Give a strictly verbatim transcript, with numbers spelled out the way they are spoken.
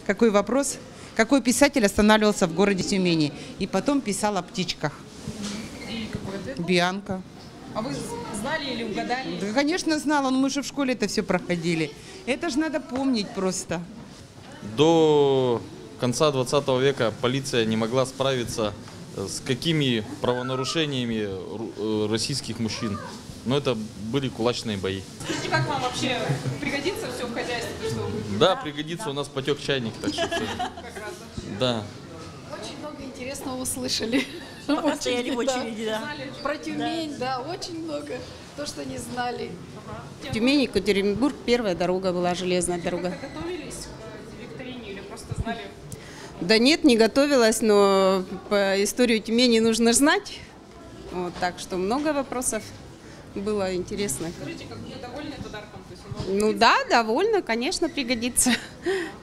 какой вопрос. Какой писатель останавливался в городе Тюмени? И потом писал о птичках. И какой ответ? Бианка. А вы знали или угадали? Да, конечно, знала, но мы же в школе это все проходили. Это же надо помнить просто. До конца двадцатого века полиция не могла справиться с какими правонарушениями российских мужчин. Но это были кулачные бои. Скажите, как вам вообще пригодится все в хозяйстве? То, что... Да, пригодится, да. У нас потек чайник, так что все. Да. Очень много интересного услышали. Пока стояли в очереди, да. Про Тюмень, да, очень много. То, что не знали. В Тюмени, Екатеринбург, первая дорога была, железная дорога. Как готовились к викторине или просто знали? Да нет, не готовилась, но по историю Тюмени нужно знать. Вот, так что много вопросов было интересно. Скажите, как вы довольны подарком? То есть он Ну да, довольна, конечно, пригодится.